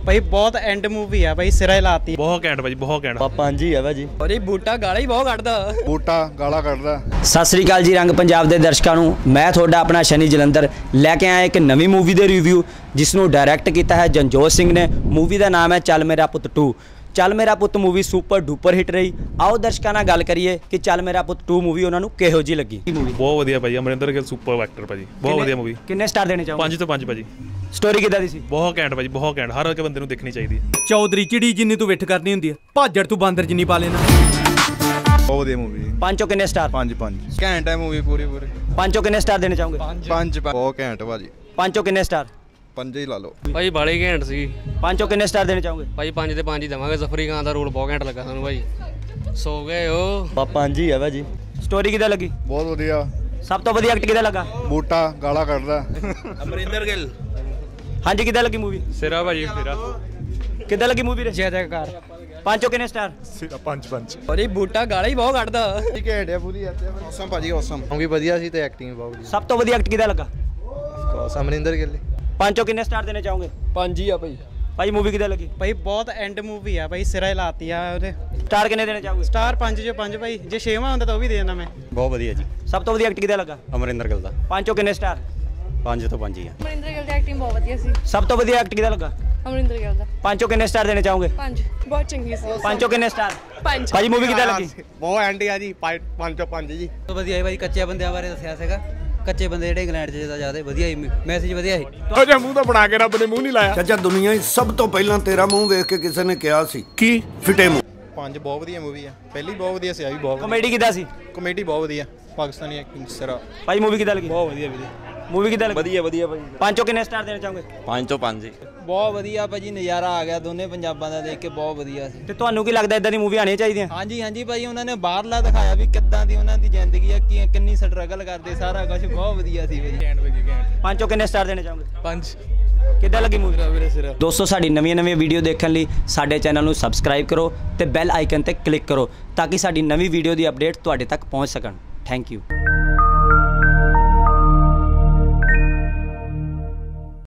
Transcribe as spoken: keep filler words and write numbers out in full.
भाई बहुत and movie है भाई, सिरा लाती बहुत घैंट भाजी, बहुत घैंट। पंज ही है भाजी। और बूटा गाला ही बहुत कटदा, बूटा गाला कटदा। सत श्री अकाल जी रंग पंजाब के दर्शकों नूं, मैं थोड़ा अपना शनि जलंधर लैके आया एक नवी मूवी के रिव्यू जिसनों डायरैक्ट किया है जनजोत सिंह ने। मूवी का नाम है चल मेरा पुत टू। चल मेरा पुत मूवी सुपर डुपर हिट रही। आओ दर्शकों नाल गल करिए कि चल मेरा पुत टू मूवी उन्होंने किहो जी लगी। मूवी बहुत वधिया भाजी, अमरिंदर गिल सुपर एक्टर भाजी, बहुत वधिया मूवी। किन्ने स्टार देने चाहोगे? पांच तो पांच भाजी। स्टोरी किदां दी सी? बहुत घैंट भाजी, बहुत घैंट, हर एक बंदे नूं देखनी चाहिए। चौधरी चिड़ी जिन्नी तू विठ करनी हुंदी है, भाजड़ तू बांदर जिन्नी पा लेना। बहुत वधिया मूवी। पांचों किन्ने स्टार? पांच पांच घैंट है मूवी पूरी पूरी। पांचों किन्ने स्टार देने चाहोगे? पांच बहुत घैंट भाजी। पांचों किन्ने स्टार? पंज ही ला लो भाई, बाले घैंट सी। पांचों किन्ने स्टार देने चाहोगे? भाई पांच ते पांच ही देवांगे। ज़फरी खान दा रोल बहुत घैंट लगा सानू भाई, सो गए हो। पांच ही है भाजी। स्टोरी किदां लगी? बहुत वधिया। सब तो वधिया एक्ट किदां लगा? बूटा गाला कटदा। अमरिंदर गिल। हाँ जी, किदां लगी मूवी? सिरा भाजी, सिरा। किदां लगी मूवी रे? जय जयकार। पांचों किन्ने स्टार? पंज पंज। और बूटा गाला ही बहुत कटदा। ठीक है पूरी औसम भाजी, औसम मूवी वधिया सी ते एक्टिंग बहुत वधिया। सब तो वधिया एक्ट किदां लगा? Of course Amrinder Gill. पांचों किन्ने स्टार देने चाहोगे? पांच ही आ भाई। भाई मूवी किदां लगी? भाई बहुत एंड मूवी है भाई, सिरा लाती है ਉਹਦੇ। स्टार किन्ने देने चाहोगे? स्टार पांच जो पांच भाई, जे छेवां ਹੁੰਦਾ ਤਾਂ ਉਹ ਵੀ ਦੇ ਦੇਣਾ ਮੈਂ। बहुत वधिया जी। सब तो वधिया एक्ट किदां लगा? अमरिंदर गिल दा। पांचों किन्ने स्टार? पांच तो पांच ही है। अमरिंदर गिल दी एक्टिंग बहुत वधिया सी। सब तो वधिया एक्ट किदां लगा? अमरिंदर गिल दा। पांचों किन्ने स्टार देने चाहोगे? पांच बहुत चंगी सी। पांचों किन्ने स्टार? पांच। भाई मूवी किदां लगी? बहुत एंड है जी, पांच तो पांच जी। तो वधिया है भाई, ਕੱਚੇ ਬੰਦਿਆਂ ਬਾਰੇ ਦੱਸਿਆ ਸੀਗਾ। ਕੱਚੇ ਬੰਦੇ ਜਿਹੜੇ ਇੰਗਲੈਂਡ 'ਚ ਜ਼ਿਆਦਾ ਵਧੀਆ ਹੀ ਮੈਸੇਜ ਵਧੀਆ ਸੀ। ਉਹ ਜੇ ਮੂੰਹ ਤਾਂ ਬਣਾ ਕੇ ਰੱਬ ਨੇ ਮੂੰਹ ਨਹੀਂ ਲਾਇਆ। ਚਾਚਾ ਦੁਨੀਆ 'ਚ ਸਭ ਤੋਂ ਪਹਿਲਾਂ ਤੇਰਾ ਮੂੰਹ ਵੇਖ ਕੇ ਕਿਸੇ ਨੇ ਕਿਹਾ ਸੀ ਕੀ ਫਿੱਟੇ ਮੂੰਹ। ਪੰਜ ਬਹੁਤ ਵਧੀਆ ਮੂਵੀ ਆ, ਪਹਿਲੀ ਬਹੁਤ ਵਧੀਆ ਸੀ, ਆ ਵੀ ਬਹੁਤ। कॉमेडी किदां सी? कॉमेडी बहुत ਵਧੀਆ, ਪਾਕਿਸਤਾਨੀ ਐਕਟਿੰਗ ਸਿਰਾ। भाई मूवी किदां लगी? ਬਹੁਤ ਵਧੀਆ ਵੀਰੇ। मूवी किदां लगी? वधिया वधिया भाई। पांचों किन्ने स्टार देने चाहोगे? पांच तो पांच ही। ਬਹੁਤ ਵਧੀਆ ਭਾਜੀ, ਨਜ਼ਾਰਾ ਆ ਗਿਆ ਦੋਨੇ ਪੰਜਾਬਾਂ ਦਾ ਦੇਖ ਕੇ, ਬਹੁਤ ਵਧੀਆ ਸੀ। ਤੇ ਤੁਹਾਨੂੰ ਕੀ ਲੱਗਦਾ ਇਦਾਂ ਦੀ ਮੂਵੀ ਆਣੀ ਚਾਹੀਦੀਆਂ? ਹਾਂਜੀ ਹਾਂਜੀ ਭਾਈ, ਉਹਨਾਂ ਨੇ ਬਾਹਰਲਾ ਦਿਖਾਇਆ ਵੀ ਕਿੱਦਾਂ ਦੀ ਉਹਨਾਂ ਦੀ ਜ਼ਿੰਦਗੀ ਆ, ਕੀ ਕਿੰਨੀ ਸਟਰਗਲ ਕਰਦੇ, ਸਾਰਾ ਕੁਝ ਬਹੁਤ ਵਧੀਆ ਸੀ ਭਾਜੀ। ਘੈਂਟ ਭਾਜੀ ਘੈਂਟ। ਪਾਂਚੋਂ ਕਿੰਨੇ ਸਟਾਰ ਦੇਣੇ ਚਾਹੋਗੇ? ਪੰਜ। ਕਿੱਦਾਂ ਲੱਗੀ ਮੂਵੀ? ਦੋਸਤੋ ਸਾਡੀ ਨਵੀਆਂ ਨਵੀਆਂ ਵੀਡੀਓ ਦੇਖਣ ਲਈ ਸਾਡੇ ਚੈਨਲ ਨੂੰ ਸਬਸਕ੍ਰਾਈਬ ਕਰੋ ਤੇ ਬੈਲ ਆਈਕਨ ਤੇ ਕਲਿੱਕ ਕਰੋ ਤਾਂ ਕਿ ਸਾਡੀ ਨਵੀਂ ਵੀਡੀਓ ਦੀ ਅਪਡੇਟ ਤੁਹਾਡੇ ਤੱਕ ਪਹੁੰਚ ਸਕਣ। Thank you.